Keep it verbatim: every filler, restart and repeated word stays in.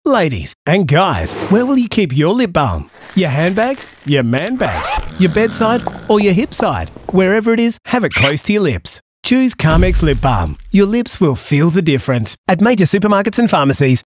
Ladies and guys, where will you keep your lip balm? Your handbag? Your man bag? Your bedside? Or your hip side? Wherever it is, have it close to your lips. Choose Carmex Lip Balm. Your lips will feel the difference at major supermarkets and pharmacies.